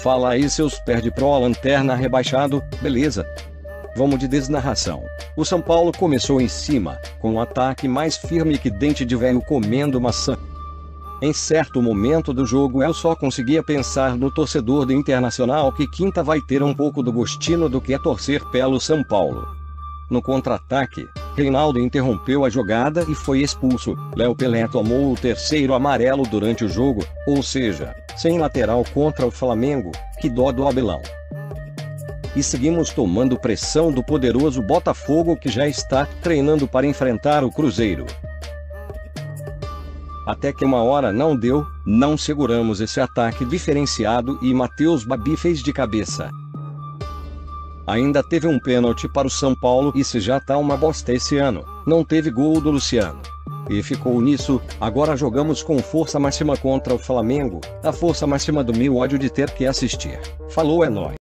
Fala aí seus perde pro lanterna rebaixado, beleza? Vamos de desnarração. O São Paulo começou em cima, com um ataque mais firme que dente de velho comendo maçã. Em certo momento do jogo eu só conseguia pensar no torcedor do Internacional que quinta vai ter um pouco do gostinho do que é torcer pelo São Paulo. No contra-ataque, Reinaldo interrompeu a jogada e foi expulso. Léo Pelé tomou o terceiro amarelo durante o jogo, ou seja, sem lateral contra o Flamengo, que dó do Abelão. E seguimos tomando pressão do poderoso Botafogo que já está treinando para enfrentar o Cruzeiro. Até que uma hora não deu, não seguramos esse ataque diferenciado e Matheus Babi fez de cabeça. Ainda teve um pênalti para o São Paulo e se já tá uma bosta esse ano, não teve gol do Luciano. E ficou nisso, agora jogamos com força máxima contra o Flamengo, a força máxima do meu ódio de ter que assistir. Falou, é nóis.